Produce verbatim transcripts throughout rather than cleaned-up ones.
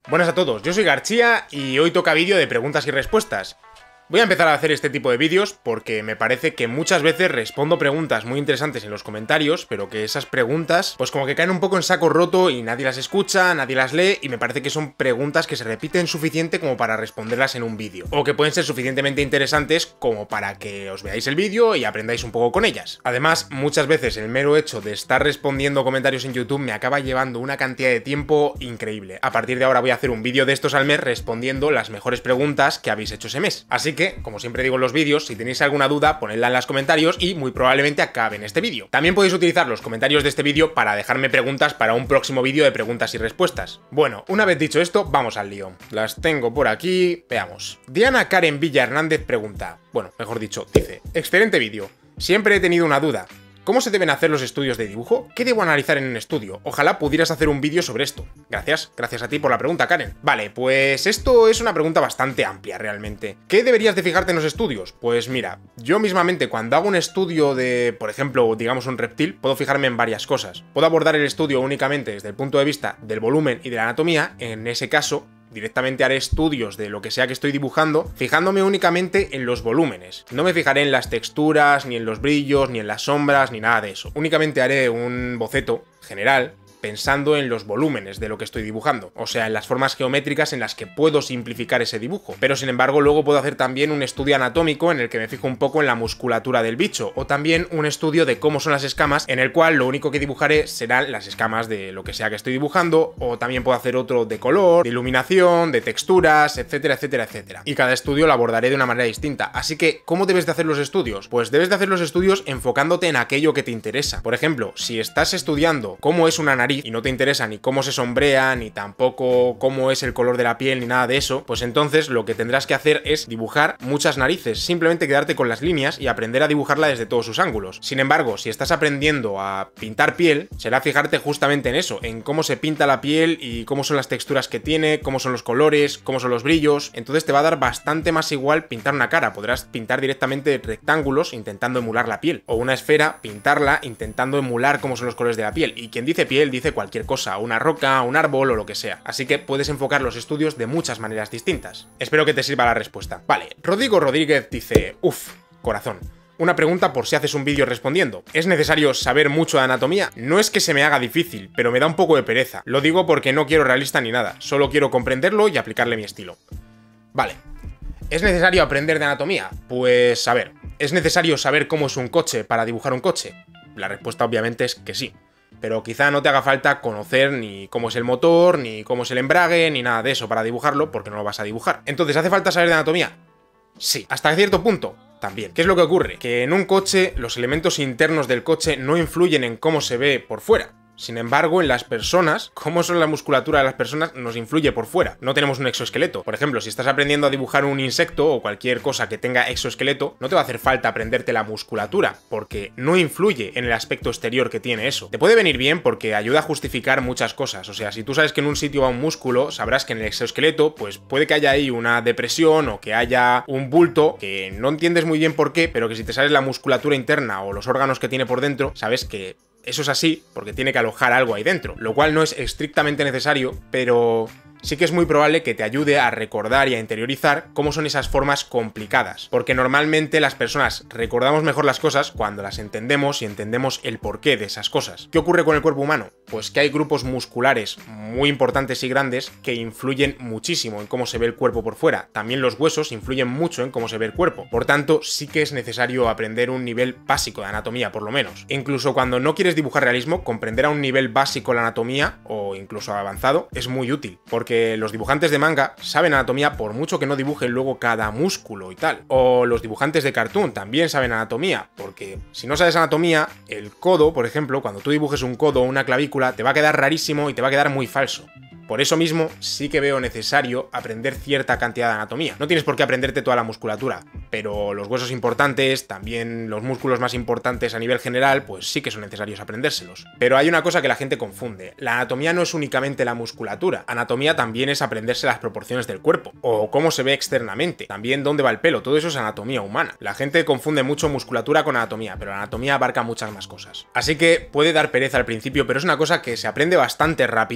Buenas a todos, yo soy Garchía y hoy toca vídeo de preguntas y respuestas. Voy a empezar a hacer este tipo de vídeos porque me parece que muchas veces respondo preguntas muy interesantes en los comentarios, pero que esas preguntas pues como que caen un poco en saco roto y nadie las escucha, nadie las lee y me parece que son preguntas que se repiten suficiente como para responderlas en un vídeo. O que pueden ser suficientemente interesantes como para que os veáis el vídeo y aprendáis un poco con ellas. Además, muchas veces el mero hecho de estar respondiendo comentarios en YouTube me acaba llevando una cantidad de tiempo increíble. A partir de ahora voy a hacer un vídeo de estos al mes respondiendo las mejores preguntas que habéis hecho ese mes. Así que que, como siempre digo en los vídeos, si tenéis alguna duda, ponedla en los comentarios y muy probablemente acabe en este vídeo. También podéis utilizar los comentarios de este vídeo para dejarme preguntas para un próximo vídeo de preguntas y respuestas. Bueno, una vez dicho esto, vamos al lío. Las tengo por aquí, veamos. Diana Karen Villa Hernández pregunta, bueno, mejor dicho, dice: excelente vídeo, siempre he tenido una duda. ¿Cómo se deben hacer los estudios de dibujo? ¿Qué debo analizar en un estudio? Ojalá pudieras hacer un vídeo sobre esto. Gracias, gracias a ti por la pregunta, Karen. Vale, pues esto es una pregunta bastante amplia realmente. ¿Qué deberías de fijarte en los estudios? Pues mira, yo mismamente cuando hago un estudio de, por ejemplo, digamos un reptil, puedo fijarme en varias cosas. Puedo abordar el estudio únicamente desde el punto de vista del volumen y de la anatomía. En ese caso, directamente haré estudios de lo que sea que estoy dibujando, fijándome únicamente en los volúmenes. No me fijaré en las texturas, ni en los brillos, ni en las sombras, ni nada de eso. Únicamente haré un boceto general pensando en los volúmenes de lo que estoy dibujando, o sea, en las formas geométricas en las que puedo simplificar ese dibujo. Pero sin embargo, luego puedo hacer también un estudio anatómico en el que me fijo un poco en la musculatura del bicho, o también un estudio de cómo son las escamas, en el cual lo único que dibujaré serán las escamas de lo que sea que estoy dibujando, o también puedo hacer otro de color, de iluminación, de texturas, etcétera, etcétera, etcétera. Y cada estudio lo abordaré de una manera distinta. Así que, ¿cómo debes de hacer los estudios? Pues debes de hacer los estudios enfocándote en aquello que te interesa. Por ejemplo, si estás estudiando cómo es una nariz y no te interesa ni cómo se sombrea, ni tampoco cómo es el color de la piel, ni nada de eso, pues entonces lo que tendrás que hacer es dibujar muchas narices, simplemente quedarte con las líneas y aprender a dibujarla desde todos sus ángulos. Sin embargo, si estás aprendiendo a pintar piel, será fijarte justamente en eso, en cómo se pinta la piel y cómo son las texturas que tiene, cómo son los colores, cómo son los brillos. Entonces te va a dar bastante más igual pintar una cara, podrás pintar directamente rectángulos intentando emular la piel, o una esfera, pintarla intentando emular cómo son los colores de la piel. Y quien dice piel dice cualquier cosa, una roca, un árbol o lo que sea. Así que puedes enfocar los estudios de muchas maneras distintas. Espero que te sirva la respuesta. Vale, Rodrigo Rodríguez dice: uff, corazón. Una pregunta por si haces un vídeo respondiendo. ¿Es necesario saber mucho de anatomía? No es que se me haga difícil, pero me da un poco de pereza. Lo digo porque no quiero realista ni nada, solo quiero comprenderlo y aplicarle mi estilo. Vale. ¿Es necesario aprender de anatomía? Pues a ver, ¿es necesario saber cómo es un coche para dibujar un coche? La respuesta obviamente es que sí. Pero quizá no te haga falta conocer ni cómo es el motor, ni cómo es el embrague, ni nada de eso para dibujarlo, porque no lo vas a dibujar. Entonces, ¿hace falta saber de anatomía? Sí, hasta cierto punto también. ¿Qué es lo que ocurre? Que en un coche los elementos internos del coche no influyen en cómo se ve por fuera. Sin embargo, en las personas, cómo son la musculatura de las personas nos influye por fuera. No tenemos un exoesqueleto. Por ejemplo, si estás aprendiendo a dibujar un insecto o cualquier cosa que tenga exoesqueleto, no te va a hacer falta aprenderte la musculatura, porque no influye en el aspecto exterior que tiene eso. Te puede venir bien porque ayuda a justificar muchas cosas. O sea, si tú sabes que en un sitio va un músculo, sabrás que en el exoesqueleto, pues puede que haya ahí una depresión o que haya un bulto que no entiendes muy bien por qué, pero que si te sabes la musculatura interna o los órganos que tiene por dentro, sabes que eso es así porque tiene que alojar algo ahí dentro, lo cual no es estrictamente necesario, pero sí que es muy probable que te ayude a recordar y a interiorizar cómo son esas formas complicadas, porque normalmente las personas recordamos mejor las cosas cuando las entendemos y entendemos el porqué de esas cosas. ¿Qué ocurre con el cuerpo humano? Pues que hay grupos musculares muy importantes y grandes que influyen muchísimo en cómo se ve el cuerpo por fuera. También los huesos influyen mucho en cómo se ve el cuerpo. Por tanto, sí que es necesario aprender un nivel básico de anatomía, por lo menos. Incluso cuando no quieres dibujar realismo, comprender a un nivel básico la anatomía, o incluso avanzado, es muy útil, porque que los dibujantes de manga saben anatomía por mucho que no dibujen luego cada músculo y tal. O los dibujantes de cartoon también saben anatomía, porque si no sabes anatomía, el codo, por ejemplo, cuando tú dibujes un codo o una clavícula, te va a quedar rarísimo y te va a quedar muy falso. Por eso mismo, sí que veo necesario aprender cierta cantidad de anatomía. No tienes por qué aprenderte toda la musculatura, pero los huesos importantes, también los músculos más importantes a nivel general, pues sí que son necesarios aprendérselos. Pero hay una cosa que la gente confunde. La anatomía no es únicamente la musculatura. Anatomía también es aprenderse las proporciones del cuerpo, o cómo se ve externamente, también dónde va el pelo. Todo eso es anatomía humana. La gente confunde mucho musculatura con anatomía, pero la anatomía abarca muchas más cosas. Así que puede dar pereza al principio, pero es una cosa que se aprende bastante rápido.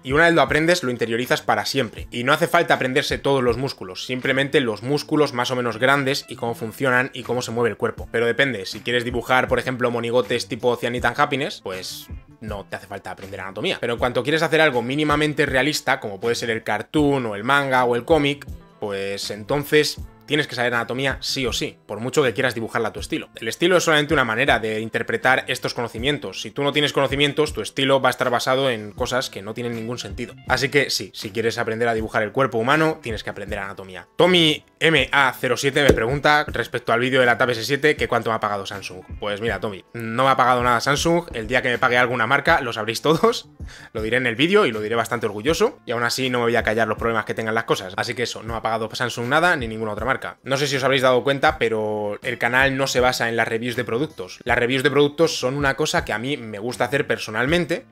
y una vez lo aprendes lo interiorizas para siempre. Y no hace falta aprenderse todos los músculos, simplemente los músculos más o menos grandes y cómo funcionan y cómo se mueve el cuerpo. Pero depende, si quieres dibujar, por ejemplo, monigotes tipo Cyanide and Happiness, pues no te hace falta aprender anatomía. Pero en cuanto quieres hacer algo mínimamente realista, como puede ser el cartoon o el manga o el cómic, pues entonces tienes que saber anatomía sí o sí, por mucho que quieras dibujarla a tu estilo. El estilo es solamente una manera de interpretar estos conocimientos. Si tú no tienes conocimientos, tu estilo va a estar basado en cosas que no tienen ningún sentido. Así que sí, si quieres aprender a dibujar el cuerpo humano, tienes que aprender anatomía. Tommy M A cero siete me pregunta respecto al vídeo de la Tab S siete que cuánto me ha pagado Samsung. Pues mira, Tommy, no me ha pagado nada Samsung. El día que me pague alguna marca, lo sabréis todos. Lo diré en el vídeo y lo diré bastante orgulloso. Y aún así no me voy a callar los problemas que tengan las cosas. Así que eso, no ha pagado Samsung nada ni ninguna otra marca. No sé si os habréis dado cuenta, pero el canal no se basa en las reviews de productos. Las reviews de productos son una cosa que a mí me gusta hacer personalmente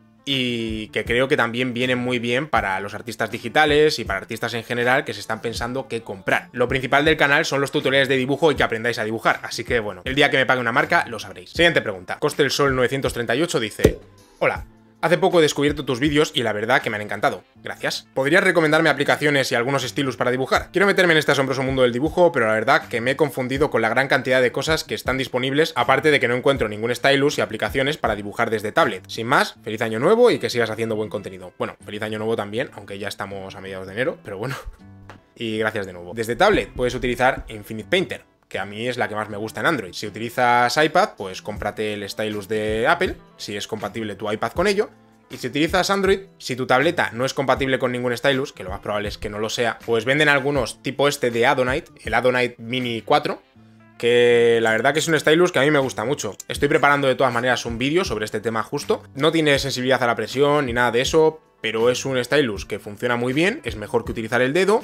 y que creo que también vienen muy bien para los artistas digitales y para artistas en general que se están pensando qué comprar. Lo principal del canal son los tutoriales de dibujo y que aprendáis a dibujar, así que bueno, el día que me pague una marca lo sabréis. Siguiente pregunta. Coste el Sol novecientos treinta y ocho dice: hola, hace poco he descubierto tus vídeos y la verdad que me han encantado. Gracias. ¿Podrías recomendarme aplicaciones y algunos stylus para dibujar? Quiero meterme en este asombroso mundo del dibujo, pero la verdad que me he confundido con la gran cantidad de cosas que están disponibles, aparte de que no encuentro ningún stylus y aplicaciones para dibujar desde tablet. Sin más, feliz año nuevo y que sigas haciendo buen contenido. Bueno, feliz año nuevo también, aunque ya estamos a mediados de enero, pero bueno. Y gracias de nuevo. Desde tablet puedes utilizar Infinite Painter, que a mí es la que más me gusta en Android. Si utilizas iPad, pues cómprate el stylus de Apple, si es compatible tu iPad con ello. Y si utilizas Android, si tu tableta no es compatible con ningún stylus, que lo más probable es que no lo sea, pues venden algunos tipo este de Adonite, el Adonite Mini cuatro, que la verdad que es un stylus que a mí me gusta mucho. Estoy preparando de todas maneras un vídeo sobre este tema justo. No tiene sensibilidad a la presión ni nada de eso, pero es un stylus que funciona muy bien, es mejor que utilizar el dedo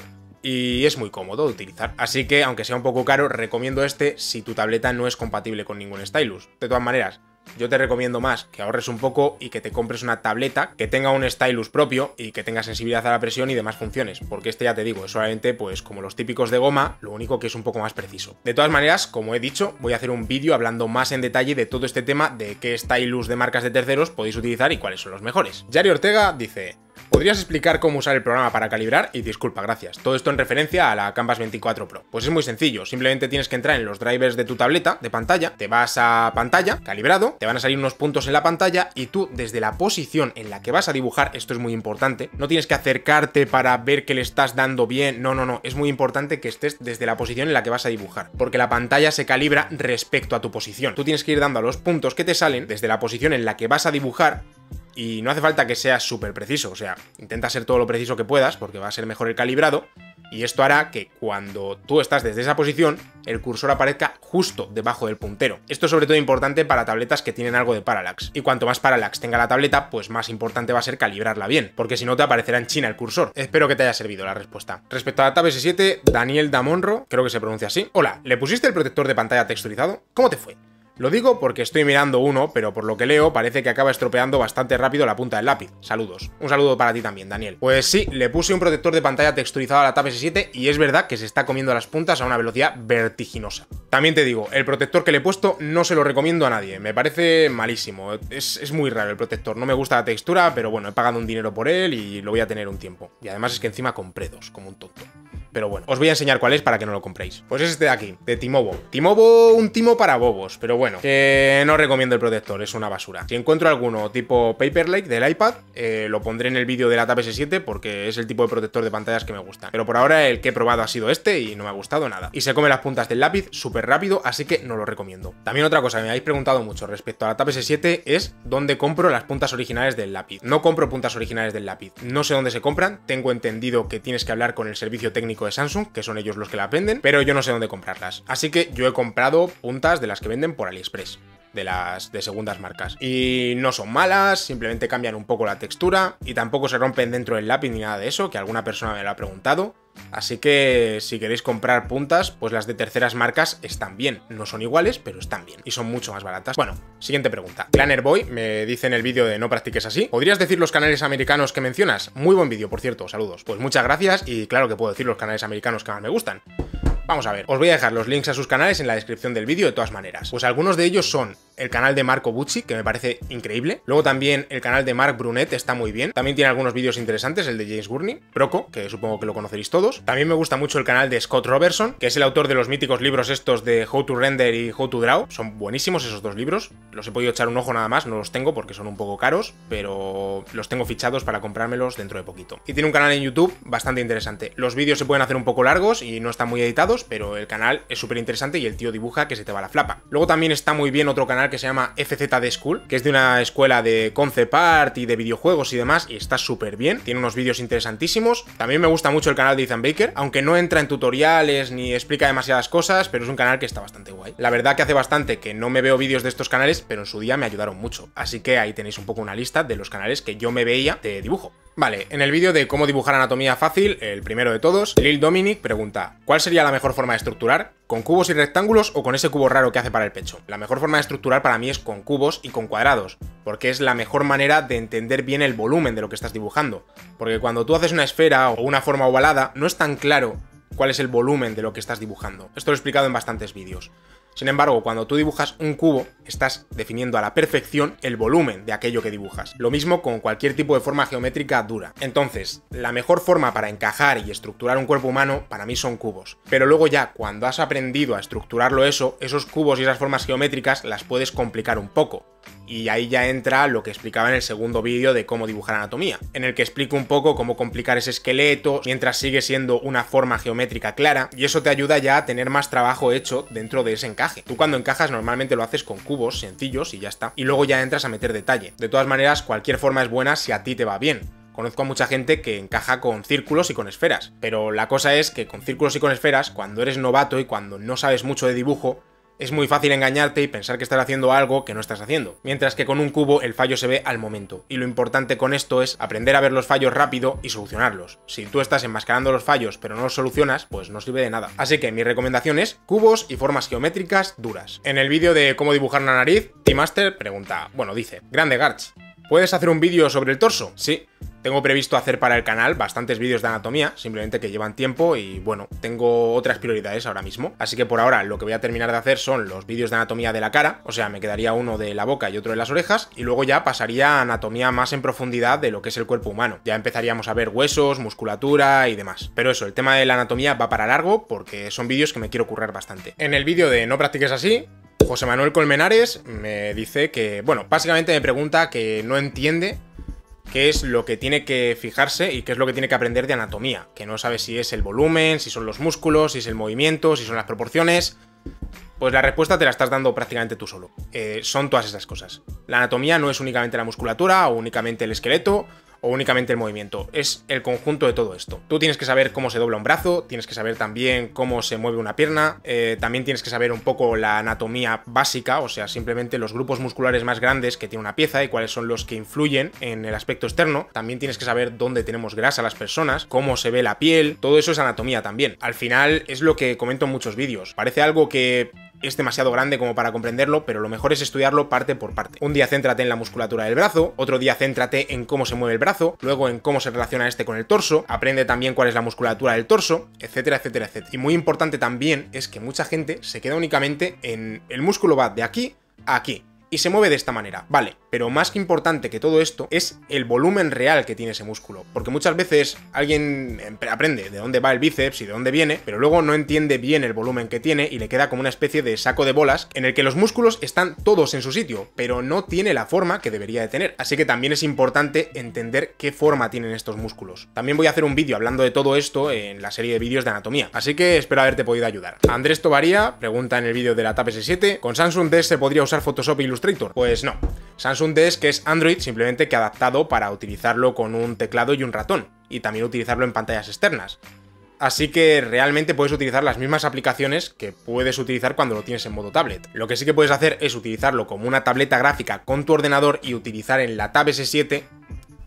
y es muy cómodo de utilizar. Así que, aunque sea un poco caro, recomiendo este si tu tableta no es compatible con ningún stylus. De todas maneras, yo te recomiendo más que ahorres un poco y que te compres una tableta que tenga un stylus propio y que tenga sensibilidad a la presión y demás funciones, porque este ya te digo, es solamente pues como los típicos de goma, lo único que es un poco más preciso. De todas maneras, como he dicho, voy a hacer un vídeo hablando más en detalle de todo este tema de qué stylus de marcas de terceros podéis utilizar y cuáles son los mejores. Yari Ortega dice: ¿podrías explicar cómo usar el programa para calibrar? Y disculpa, gracias. Todo esto en referencia a la Canvas veinticuatro Pro. Pues es muy sencillo, simplemente tienes que entrar en los drivers de tu tableta, de pantalla, te vas a pantalla, calibrado, te van a salir unos puntos en la pantalla y tú desde la posición en la que vas a dibujar, esto es muy importante, no tienes que acercarte para ver que le estás dando bien, no, no, no, es muy importante que estés desde la posición en la que vas a dibujar, porque la pantalla se calibra respecto a tu posición. Tú tienes que ir dando a los puntos que te salen desde la posición en la que vas a dibujar. Y no hace falta que seas súper preciso, o sea, intenta ser todo lo preciso que puedas porque va a ser mejor el calibrado y esto hará que cuando tú estás desde esa posición, el cursor aparezca justo debajo del puntero. Esto es sobre todo importante para tabletas que tienen algo de parallax. Y cuanto más parallax tenga la tableta, pues más importante va a ser calibrarla bien, porque si no te aparecerá en China el cursor. Espero que te haya servido la respuesta. Respecto a la Tab S siete, Daniel Damonro, creo que se pronuncia así. Hola, ¿le pusiste el protector de pantalla texturizado? ¿Cómo te fue? Lo digo porque estoy mirando uno, pero por lo que leo parece que acaba estropeando bastante rápido la punta del lápiz. Saludos. Un saludo para ti también, Daniel. Pues sí, le puse un protector de pantalla texturizado a la Tab S siete y es verdad que se está comiendo las puntas a una velocidad vertiginosa. También te digo, el protector que le he puesto no se lo recomiendo a nadie, me parece malísimo. Es, es muy raro el protector, no me gusta la textura, pero bueno, he pagado un dinero por él y lo voy a tener un tiempo. Y además es que encima compré dos, como un tonto. Pero bueno, os voy a enseñar cuál es para que no lo compréis. Pues es este de aquí, de Timovo. Timovo, un timo para bobos, pero bueno, que no recomiendo el protector, es una basura. Si encuentro alguno tipo Paper Lake del iPad, eh, lo pondré en el vídeo de la Tab S siete porque es el tipo de protector de pantallas que me gustan. Pero por ahora el que he probado ha sido este y no me ha gustado nada. Y se come las puntas del lápiz súper rápido, así que no lo recomiendo. También otra cosa que me habéis preguntado mucho respecto a la Tab S siete es dónde compro las puntas originales del lápiz. No compro puntas originales del lápiz. No sé dónde se compran, tengo entendido que tienes que hablar con el servicio técnico de Samsung, que son ellos los que la venden, pero yo no sé dónde comprarlas. Así que yo he comprado puntas de las que venden por AliExpress, de las de segundas marcas. Y no son malas, simplemente cambian un poco la textura y tampoco se rompen dentro del lápiz ni nada de eso, que alguna persona me lo ha preguntado. Así que si queréis comprar puntas, pues las de terceras marcas están bien. No son iguales, pero están bien. Y son mucho más baratas. Bueno, siguiente pregunta. Clannerboy me dice en el vídeo de No practiques así: ¿podrías decir los canales americanos que mencionas? Muy buen vídeo, por cierto, saludos. Pues muchas gracias y claro que puedo decir los canales americanos que más me gustan. Vamos a ver, os voy a dejar los links a sus canales en la descripción del vídeo de todas maneras. Pues algunos de ellos son el canal de Marco Bucci, que me parece increíble. Luego también el canal de Marc Brunet está muy bien. También tiene algunos vídeos interesantes, el de James Gurney, Proco, que supongo que lo conoceréis todos. También me gusta mucho el canal de Scott Robertson, que es el autor de los míticos libros estos de How to Render y How to Draw. Son buenísimos esos dos libros. Los he podido echar un ojo nada más, no los tengo porque son un poco caros, pero los tengo fichados para comprármelos dentro de poquito. Y tiene un canal en YouTube bastante interesante. Los vídeos se pueden hacer un poco largos y no están muy editados, pero el canal es súper interesante y el tío dibuja que se te va la flapa. Luego también está muy bien otro canal que se llama F Z D School, que es de una escuela de concept art y de videojuegos y demás, y está súper bien. Tiene unos vídeos interesantísimos. También me gusta mucho el canal de Ethan Baker, aunque no entra en tutoriales ni explica demasiadas cosas, pero es un canal que está bastante guay. La verdad que hace bastante que no me veo vídeos de estos canales, pero en su día me ayudaron mucho. Así que ahí tenéis un poco una lista de los canales que yo me veía de dibujo. Vale, en el vídeo de cómo dibujar anatomía fácil, el primero de todos, Lil Dominic pregunta: ¿cuál sería la mejor forma de estructurar? ¿Con cubos y rectángulos o con ese cubo raro que hace para el pecho? La mejor forma de estructurar para mí es con cubos y con cuadrados, porque es la mejor manera de entender bien el volumen de lo que estás dibujando. Porque cuando tú haces una esfera o una forma ovalada, no es tan claro cuál es el volumen de lo que estás dibujando. Esto lo he explicado en bastantes vídeos. Sin embargo, cuando tú dibujas un cubo, estás definiendo a la perfección el volumen de aquello que dibujas. Lo mismo con cualquier tipo de forma geométrica dura. Entonces, la mejor forma para encajar y estructurar un cuerpo humano, para mí son cubos. Pero luego ya, cuando has aprendido a estructurarlo eso, esos cubos y esas formas geométricas las puedes complicar un poco. Y ahí ya entra lo que explicaba en el segundo vídeo de cómo dibujar anatomía, en el que explico un poco cómo complicar ese esqueleto mientras sigue siendo una forma geométrica clara, y eso te ayuda ya a tener más trabajo hecho dentro de ese encaje. Tú cuando encajas normalmente lo haces con cubos sencillos y ya está, y luego ya entras a meter detalle. De todas maneras, cualquier forma es buena si a ti te va bien. Conozco a mucha gente que encaja con círculos y con esferas, pero la cosa es que con círculos y con esferas, cuando eres novato y cuando no sabes mucho de dibujo, es muy fácil engañarte y pensar que estás haciendo algo que no estás haciendo. Mientras que con un cubo el fallo se ve al momento. Y lo importante con esto es aprender a ver los fallos rápido y solucionarlos. Si tú estás enmascarando los fallos pero no los solucionas, pues no sirve de nada. Así que mi recomendación es cubos y formas geométricas duras. En el vídeo de cómo dibujar una nariz, T-Master pregunta, bueno, dice: Grande Garch, ¿puedes hacer un vídeo sobre el torso? Sí. Tengo previsto hacer para el canal bastantes vídeos de anatomía, simplemente que llevan tiempo y bueno, tengo otras prioridades ahora mismo. Así que por ahora lo que voy a terminar de hacer son los vídeos de anatomía de la cara, o sea, me quedaría uno de la boca y otro de las orejas, y luego ya pasaría a anatomía más en profundidad de lo que es el cuerpo humano. Ya empezaríamos a ver huesos, musculatura y demás. Pero eso, el tema de la anatomía va para largo porque son vídeos que me quiero currar bastante. En el vídeo de No practiques así, José Manuel Colmenares me dice que, bueno, básicamente me pregunta que no entiende qué es lo que tiene que fijarse y qué es lo que tiene que aprender de anatomía, que no sabe si es el volumen, si son los músculos, si es el movimiento, si son las proporciones. Pues la respuesta te la estás dando prácticamente tú solo. Eh, son todas esas cosas. La anatomía no es únicamente la musculatura o únicamente el esqueleto o únicamente el movimiento, es el conjunto de todo esto. Tú tienes que saber cómo se dobla un brazo, tienes que saber también cómo se mueve una pierna, eh, también tienes que saber un poco la anatomía básica, o sea, simplemente los grupos musculares más grandes que tiene una pieza y cuáles son los que influyen en el aspecto externo. También tienes que saber dónde tenemos grasa las personas, cómo se ve la piel, todo eso es anatomía también. Al final es lo que comento en muchos vídeos. Parece algo que es demasiado grande como para comprenderlo, pero lo mejor es estudiarlo parte por parte. Un día céntrate en la musculatura del brazo, otro día céntrate en cómo se mueve el brazo, luego en cómo se relaciona este con el torso, aprende también cuál es la musculatura del torso, etcétera, etcétera, etcétera. Y muy importante también es que mucha gente se queda únicamente en el músculo va de aquí a aquí y se mueve de esta manera, vale, pero más que importante que todo esto es el volumen real que tiene ese músculo, porque muchas veces alguien aprende de dónde va el bíceps y de dónde viene, pero luego no entiende bien el volumen que tiene y le queda como una especie de saco de bolas en el que los músculos están todos en su sitio, pero no tiene la forma que debería de tener, así que también es importante entender qué forma tienen estos músculos. También voy a hacer un vídeo hablando de todo esto en la serie de vídeos de anatomía, así que espero haberte podido ayudar. Andrés Tovaría pregunta en el vídeo de la Tab S siete, ¿con Samsung D S se podría usar Photoshop e Illustrator? Pues no. Samsung D S, que es Android, simplemente que adaptado para utilizarlo con un teclado y un ratón, y también utilizarlo en pantallas externas. Así que realmente puedes utilizar las mismas aplicaciones que puedes utilizar cuando lo tienes en modo tablet. Lo que sí que puedes hacer es utilizarlo como una tableta gráfica con tu ordenador y utilizar en la Tab S siete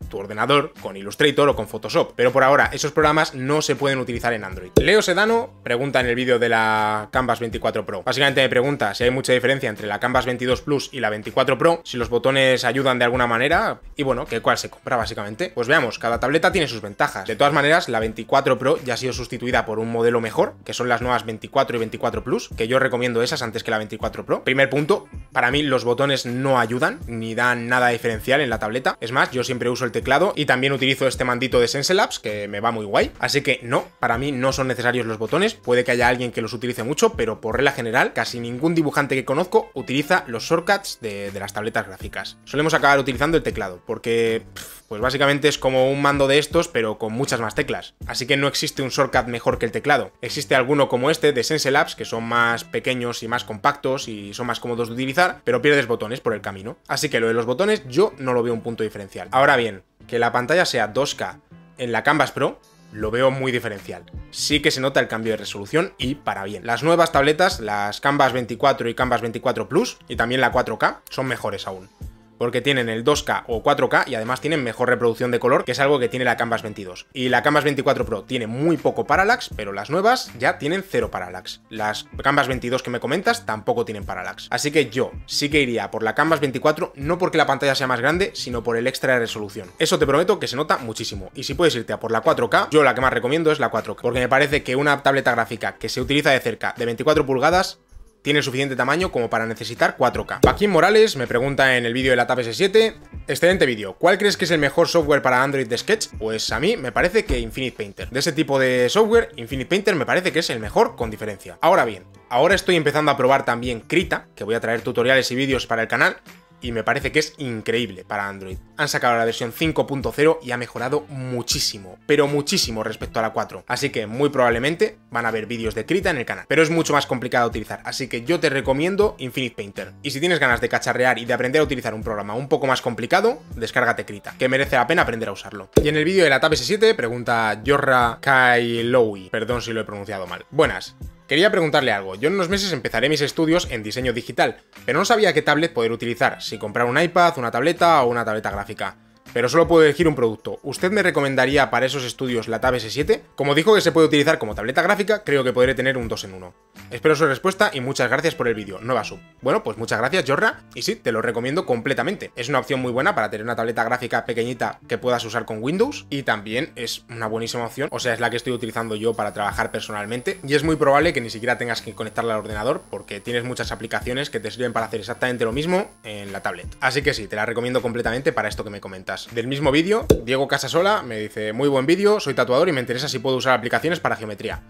tu ordenador con Illustrator o con Photoshop, pero por ahora esos programas no se pueden utilizar en Android. Leo Sedano pregunta en el vídeo de la Canvas veinticuatro Pro. Básicamente me pregunta si hay mucha diferencia entre la Canvas veintidós Plus y la veinticuatro Pro, si los botones ayudan de alguna manera y bueno, que cuál se compra básicamente. Pues veamos, cada tableta tiene sus ventajas. De todas maneras, la veinticuatro Pro ya ha sido sustituida por un modelo mejor, que son las nuevas veinticuatro y veinticuatro Plus, que yo recomiendo esas antes que la veinticuatro Pro. Primer punto, para mí los botones no ayudan ni dan nada diferencial en la tableta. Es más, yo siempre uso el teclado y también utilizo este mandito de Senselabs, que me va muy guay. Así que no, para mí no son necesarios los botones. Puede que haya alguien que los utilice mucho, pero por regla general, casi ningún dibujante que conozco utiliza los shortcuts de, de las tabletas gráficas. Solemos acabar utilizando el teclado, porque pff, pues básicamente es como un mando de estos, pero con muchas más teclas. Así que no existe un shortcut mejor que el teclado. Existe alguno como este de Senselabs, que son más pequeños y más compactos y son más cómodos de utilizar, pero pierdes botones por el camino. Así que lo de los botones yo no lo veo un punto diferencial. Ahora bien, que la pantalla sea dos K en la Canvas Pro, lo veo muy diferencial. Sí que se nota el cambio de resolución y para bien. Las nuevas tabletas, las Canvas veinticuatro y Canvas veinticuatro Plus, y también la cuatro K, son mejores aún, porque tienen el dos K o cuatro K y además tienen mejor reproducción de color, que es algo que tiene la Canvas veintidós. Y la Canvas veinticuatro Pro tiene muy poco parallax, pero las nuevas ya tienen cero parallax. Las Canvas veintidós que me comentas tampoco tienen parallax. Así que yo sí que iría por la Canvas veinticuatro, no porque la pantalla sea más grande, sino por el extra de resolución. Eso te prometo que se nota muchísimo. Y si puedes irte a por la cuatro K, yo la que más recomiendo es la cuatro K, porque me parece que una tableta gráfica que se utiliza de cerca de veinticuatro pulgadas tiene suficiente tamaño como para necesitar cuatro K. Joaquín Morales me pregunta en el vídeo de la Tab S siete, excelente vídeo, ¿cuál crees que es el mejor software para Android de Sketch? Pues a mí me parece que Infinite Painter. De ese tipo de software, Infinite Painter me parece que es el mejor con diferencia. Ahora bien, ahora estoy empezando a probar también Krita, que voy a traer tutoriales y vídeos para el canal, y me parece que es increíble para Android. Han sacado la versión cinco punto cero y ha mejorado muchísimo, pero muchísimo respecto a la cuatro. Así que muy probablemente van a haber vídeos de Krita en el canal, pero es mucho más complicado de utilizar, así que yo te recomiendo Infinite Painter. Y si tienes ganas de cacharrear y de aprender a utilizar un programa un poco más complicado, descárgate Krita, que merece la pena aprender a usarlo. Y en el vídeo de la Tab S siete pregunta Jorra Kailoui, perdón si lo he pronunciado mal. Buenas. Quería preguntarle algo, yo en unos meses empezaré mis estudios en diseño digital, pero no sabía qué tablet poder utilizar, si comprar un iPad, una tableta o una tableta gráfica. Pero solo puedo elegir un producto. ¿Usted me recomendaría para esos estudios la Tab S siete? Como dijo que se puede utilizar como tableta gráfica, creo que podré tener un dos en uno. Espero su respuesta y muchas gracias por el vídeo. Nueva sub. Bueno, pues muchas gracias, Jorra, y sí, te lo recomiendo completamente. Es una opción muy buena para tener una tableta gráfica pequeñita que puedas usar con Windows, y también es una buenísima opción, o sea, es la que estoy utilizando yo para trabajar personalmente, y es muy probable que ni siquiera tengas que conectarla al ordenador, porque tienes muchas aplicaciones que te sirven para hacer exactamente lo mismo en la tablet. Así que sí, te la recomiendo completamente para esto que me comentas. Del mismo vídeo, Diego Casasola me dice, muy buen vídeo, soy tatuador y me interesa si puedo usar aplicaciones para geometría.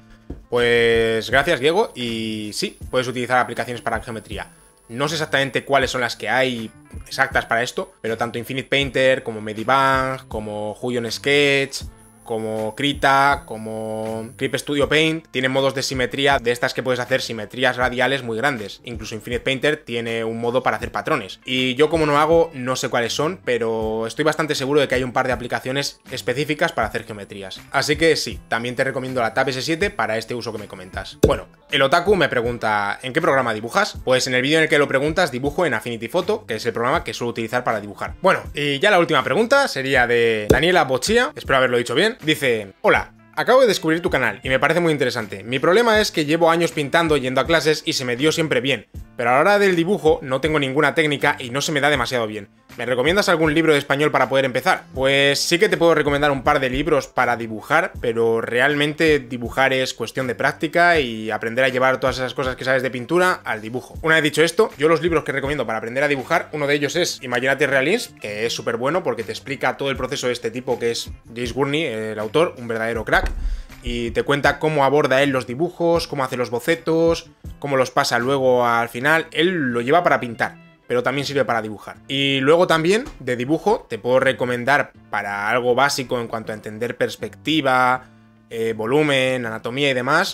Pues gracias, Diego, y sí, puedes utilizar aplicaciones para geometría. No sé exactamente cuáles son las que hay exactas para esto, pero tanto Infinite Painter, como Medibang, como Huion Sketch, como Krita, como Clip Studio Paint, tienen modos de simetría de estas que puedes hacer simetrías radiales muy grandes. Incluso Infinite Painter tiene un modo para hacer patrones. Y yo como no hago, no sé cuáles son, pero estoy bastante seguro de que hay un par de aplicaciones específicas para hacer geometrías. Así que sí, también te recomiendo la Tab S siete para este uso que me comentas. Bueno, el Otaku me pregunta, ¿en qué programa dibujas? Pues en el vídeo en el que lo preguntas dibujo en Affinity Photo, que es el programa que suelo utilizar para dibujar. Bueno, y ya la última pregunta sería de Daniela Bochia, espero haberlo dicho bien. Dice, hola, acabo de descubrir tu canal y me parece muy interesante. Mi problema es que llevo años pintando yendo a clases y se me dio siempre bien, pero a la hora del dibujo no tengo ninguna técnica y no se me da demasiado bien. ¿Me recomiendas algún libro de español para poder empezar? Pues sí que te puedo recomendar un par de libros para dibujar, pero realmente dibujar es cuestión de práctica y aprender a llevar todas esas cosas que sabes de pintura al dibujo. Una vez dicho esto, yo los libros que recomiendo para aprender a dibujar, uno de ellos es Imaginate Realins, que es súper bueno porque te explica todo el proceso de este tipo que es Jace Gurney, el autor, un verdadero crack, y te cuenta cómo aborda él los dibujos, cómo hace los bocetos, cómo los pasa luego al final. Él lo lleva para pintar, pero también sirve para dibujar. Y luego también, de dibujo, te puedo recomendar para algo básico en cuanto a entender perspectiva, eh, volumen, anatomía y demás,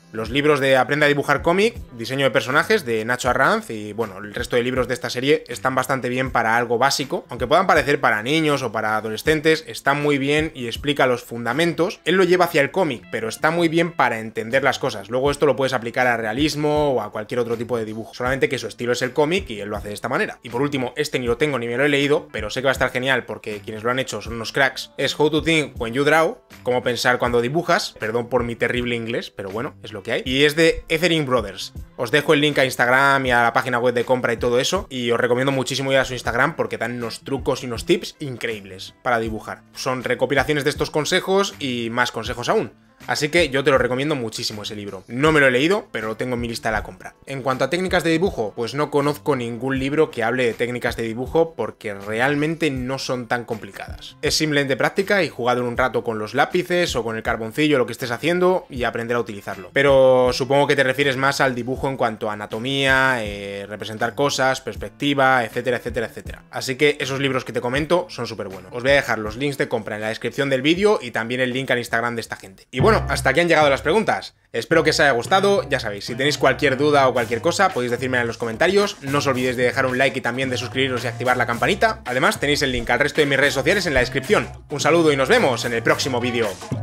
Los libros de Aprende a dibujar cómic, diseño de personajes de Nacho Arranz y bueno, el resto de libros de esta serie están bastante bien para algo básico, aunque puedan parecer para niños o para adolescentes, están muy bien y explica los fundamentos. Él lo lleva hacia el cómic, pero está muy bien para entender las cosas. Luego esto lo puedes aplicar a realismo o a cualquier otro tipo de dibujo, solamente que su estilo es el cómic y él lo hace de esta manera. Y por último, este ni lo tengo ni me lo he leído, pero sé que va a estar genial porque quienes lo han hecho son unos cracks. Es How to Think When You Draw, cómo pensar cuando dibujas, perdón por mi terrible inglés, pero bueno, es lo que hay. Y es de Ethering Brothers. Os dejo el link a Instagram y a la página web de compra y todo eso, y os recomiendo muchísimo ir a su Instagram porque dan unos trucos y unos tips increíbles para dibujar. Son recopilaciones de estos consejos y más consejos aún. Así que yo te lo recomiendo muchísimo ese libro. No me lo he leído, pero lo tengo en mi lista de la compra. En cuanto a técnicas de dibujo, pues no conozco ningún libro que hable de técnicas de dibujo porque realmente no son tan complicadas. Es simplemente práctica y jugar un rato con los lápices o con el carboncillo, lo que estés haciendo, y aprender a utilizarlo. Pero supongo que te refieres más al dibujo en cuanto a anatomía, eh, representar cosas, perspectiva, etcétera, etcétera, etcétera. Así que esos libros que te comento son súper buenos. Os voy a dejar los links de compra en la descripción del vídeo y también el link al Instagram de esta gente. Y bueno, Bueno, hasta aquí han llegado las preguntas. Espero que os haya gustado, ya sabéis, si tenéis cualquier duda o cualquier cosa podéis decírmela en los comentarios, no os olvidéis de dejar un like y también de suscribiros y activar la campanita. Además tenéis el link al resto de mis redes sociales en la descripción. Un saludo y nos vemos en el próximo vídeo.